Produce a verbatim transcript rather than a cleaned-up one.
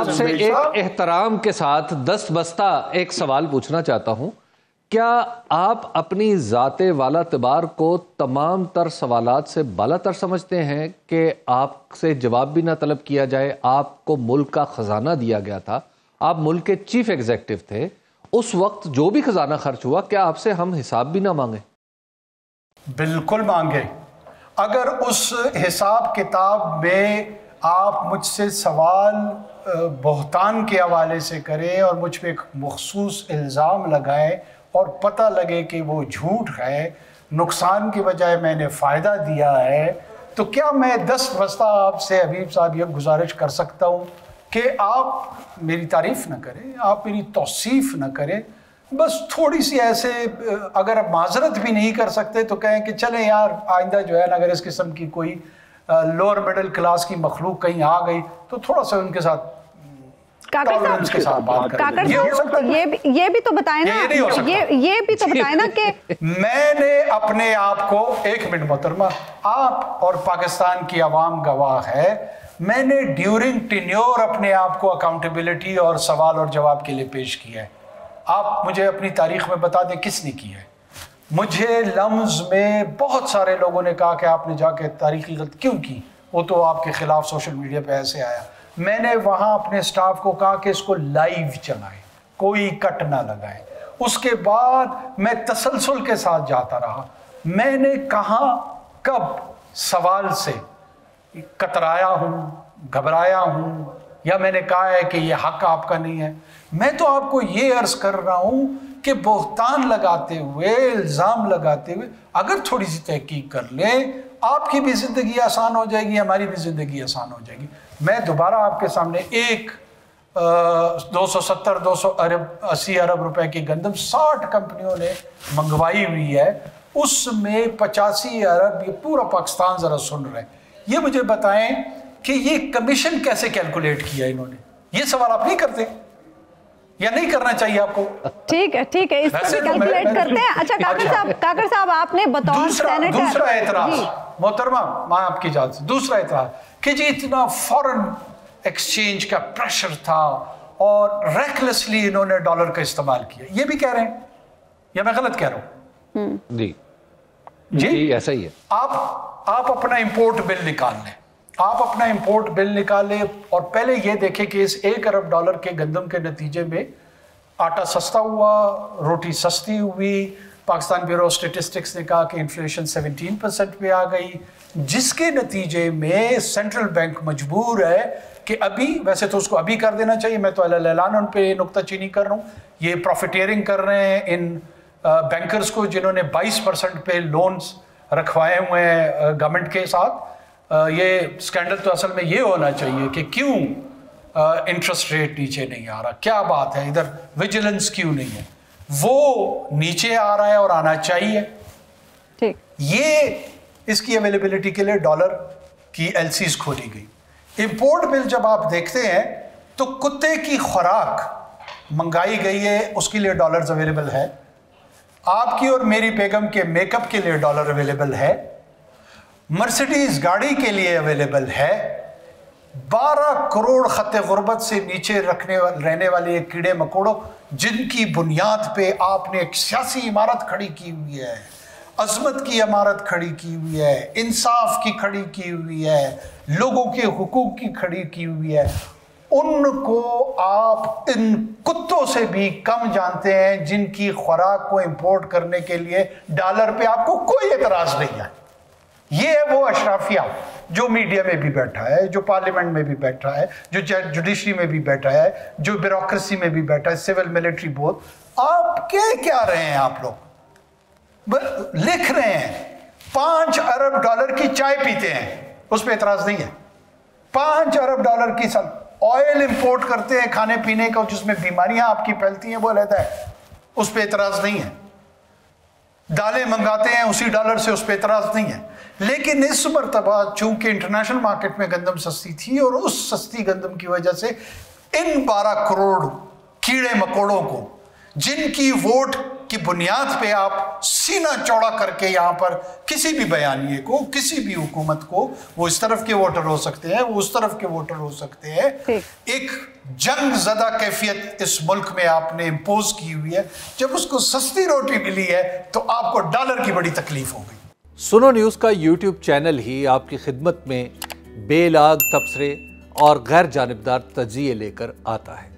आपसे एक एहतराम के साथ दस बस्ता एक सवाल पूछना चाहता हूं। क्या आप अपनी ज़ाते वाला तिबार को तमाम तर सवालात से बालातर समझते हैं कि आपसे जवाब भी ना तलब किया जाए? आपको मुल्क का खजाना दिया गया था, आप मुल्क के चीफ एग्जीक्यूटिव थे, उस वक्त जो भी खजाना खर्च हुआ क्या आपसे हम हिसाब भी ना मांगे? बिल्कुल मांगे। अगर उस हिसाब किताब में आप मुझसे सवाल बहतान के हवाले से करें और मुझ पर एक मखसूस इल्ज़ाम लगाएं और पता लगे कि वो झूठ है, नुकसान की बजाय मैंने फ़ायदा दिया है, तो क्या मैं दस बस्ता आपसे हबीब साहब ये गुजारिश कर सकता हूँ कि आप मेरी तारीफ़ न करें, आप मेरी तौसीफ़ न करें, बस थोड़ी सी ऐसे, अगर आप माजरत भी नहीं कर सकते तो कहें कि चलें यार आइंदा जो है ना, अगर इस किस्म की कोई लोअर मिडिल क्लास की मखलूक कहीं आ गई तो थोड़ा सा उनके साथ काकर के साथ बात करें। ये, ये, भी, ये भी तो बताएं ना, ये ये ये भी तो बताएं ना कि मैंने अपने आप को, एक मिनट मोहतरमा, आप और पाकिस्तान की आवाम गवाह है, मैंने ड्यूरिंग टेन्योर अपने आप को अकाउंटेबिलिटी और सवाल और जवाब के लिए पेश किया है। आप मुझे अपनी तारीख में बता दें किसने की है? मुझे लम्ज में बहुत सारे लोगों ने कहा कि आपने जाके तारीखी गलती क्यों की, वो तो आपके खिलाफ सोशल मीडिया पे ऐसे आया। मैंने वहाँ अपने स्टाफ को कहा कि इसको लाइव चलाएं, कोई कट ना लगाएं। उसके बाद मैं तसलसल के साथ जाता रहा। मैंने कहाँ कब सवाल से कतराया हूँ, घबराया हूँ, या मैंने कहा है कि ये हक आपका नहीं है? मैं तो आपको ये अर्ज कर रहा हूँ कि बहतान लगाते हुए, इल्ज़ाम लगाते हुए अगर थोड़ी सी तहकीक कर लें, आपकी भी ज़िंदगी आसान हो जाएगी, हमारी भी ज़िंदगी आसान हो जाएगी। मैं दोबारा आपके सामने एक दो सौ सत्तर दो सौ अरब अस्सी अरब रुपए की गंदम साठ कंपनियों ने मंगवाई हुई है, उसमें पचासी अरब, ये पूरा पाकिस्तान ज़रा सुन रहे हैं। ये मुझे बताएं कि ये कमीशन कैसे कैलकुलेट किया इन्होंने? ये सवाल आप नहीं करते या नहीं करना चाहिए आपको? ठीक है, ठीक है, इसको भी कैलकुलेट करते हैं। अच्छा काकर साहब, काकर साहब आपने बतौर सेनेटर, दूसरा एतराज मोहतरमा, मैं आपकी इजाज़त से, दूसरा एतराज कि जी इतना फॉरेन एक्सचेंज का प्रेशर था और रेकलेसली इन्होंने डॉलर का इस्तेमाल किया, ये भी कह रहे हैं या मैं गलत कह रहा हूँ? जी जी, जी ऐसा ही है। आप आप अपना इंपोर्ट बिल निकाल लें, आप अपना इंपोर्ट बिल निकालें और पहले ये देखें कि इस एक अरब डॉलर के गंदम के नतीजे में आटा सस्ता हुआ, रोटी सस्ती हुई। पाकिस्तान ब्यूरो ऑफ स्टेटिस्टिक्स ने कहा कि इन्फ्लेशन सत्रह परसेंट पे आ गई, जिसके नतीजे में सेंट्रल बैंक मजबूर है कि अभी, वैसे तो उसको अभी कर देना चाहिए, मैं तो ऐलान उन पे नुक्ताचीनी कर रहा हूँ, ये प्रॉफिटेयरिंग कर रहे हैं इन बैंकर्स को जिन्होंने बाईस परसेंट पे लोन्स रखवाए हुए हैं गवर्नमेंट के साथ। ये स्कैंडल तो असल में ये होना चाहिए कि क्यों इंटरेस्ट रेट नीचे नहीं आ रहा, क्या बात है, इधर विजिलेंस क्यों नहीं है? वो नीचे आ रहा है और आना चाहिए। ठीक, ये इसकी अवेलेबिलिटी के लिए डॉलर की एलसीज खोली गई। इंपोर्ट बिल जब आप देखते हैं तो कुत्ते की खुराक मंगाई गई है, उसके लिए डॉलर्स अवेलेबल है। आपकी और मेरी बेगम के मेकअप के लिए डॉलर अवेलेबल है। मर्सिडीज गाड़ी के लिए अवेलेबल है। बारह करोड़ खत्ते गुर्बत से नीचे रखने रहने वाले कीड़े मकोड़ों जिनकी बुनियाद पे आपने एक सियासी इमारत खड़ी की हुई है, अजमत की इमारत खड़ी की हुई है, इंसाफ की खड़ी की हुई है, लोगों के हुकूक की खड़ी की हुई है, उनको आप इन कुत्तों से भी कम जानते हैं जिनकी खुराक को इंपोर्ट करने के लिए डॉलर पे आपको कोई एतराज नहीं है। ये है वो अशराफिया जो मीडिया में भी बैठा है, जो पार्लियामेंट में भी बैठा है, जो जुडिशरी में भी बैठा है, जो ब्यूरोक्रेसी में भी बैठा है, सिविल मिलिट्री बोथ। आप क्या क्या रहे हैं? आप लोग लिख रहे हैं पांच अरब डॉलर की चाय पीते हैं, उस पर एतराज नहीं है। पांच अरब डॉलर की सल ऑयल इंपोर्ट करते हैं खाने पीने का जिसमें बीमारियां आपकी फैलती हैं, वो रहता है, उस पर एतराज नहीं है। दालें मंगाते हैं उसी डॉलर से, उस पर एतराज नहीं है। लेकिन इस मरतबा चूंकि इंटरनेशनल मार्केट में गंदम सस्ती थी और उस सस्ती गंदम की वजह से इन बारह करोड़ कीड़े मकोड़ों को जिनकी वोट की बुनियाद पे आप सीना चौड़ा करके यहां पर किसी भी बयानिए को, किसी भी हुकूमत को, वो इस तरफ के वोटर हो सकते हैं, वो उस तरफ के वोटर हो सकते हैं, एक जंग ज़दा कैफियत इस मुल्क में आपने इम्पोज की हुई है। जब उसको सस्ती रोटी मिली है तो आपको डॉलर की बड़ी तकलीफ हो गई। सुनो न्यूज़ का यूट्यूब चैनल ही आपकी खिदमत में बेलाग तबसरे और गैर जानिबदार तजिए लेकर आता है।